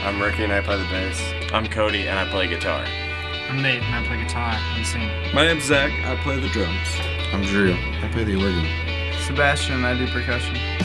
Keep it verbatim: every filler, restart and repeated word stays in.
I'm Ricky and I play the bass. I'm Cody and I play guitar. I'm Nate and I play guitar and sing. My name's Zach, I play the drums. I'm Drew, I play the organ. Sebastian and I do percussion.